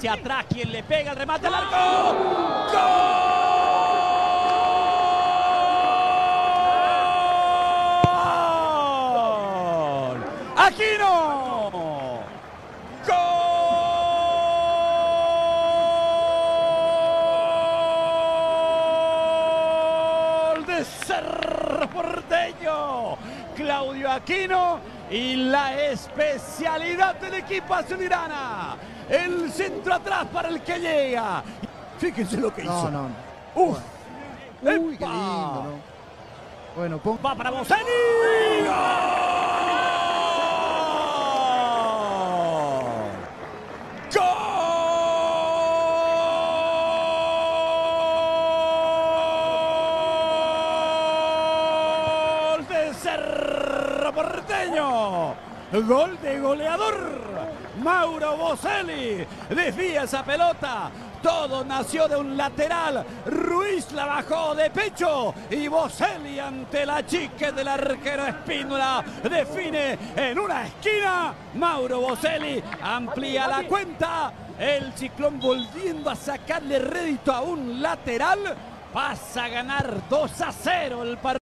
hacia atrás, quien le pega el remate al arco. ¡Gol! ¡Aquino! ¡Gol de Cerro Porteño! Claudio Aquino, y la especialidad del equipo azulgrana. El centro atrás para el que llega. Fíjense lo que hizo. Uf. Uy, qué lindo, ¿no? Bueno, va para Boselli. ¡Gol de Cerro Porteño! Gol de goleador. Mauro Boselli desvía esa pelota. Todo nació de un lateral. Ruiz la bajó de pecho y Boselli, ante la chique del arquero Espíndola, define en una esquina. Mauro Boselli amplía la cuenta. El Ciclón, volviendo a sacarle rédito a un lateral, pasa a ganar 2-0 el partido.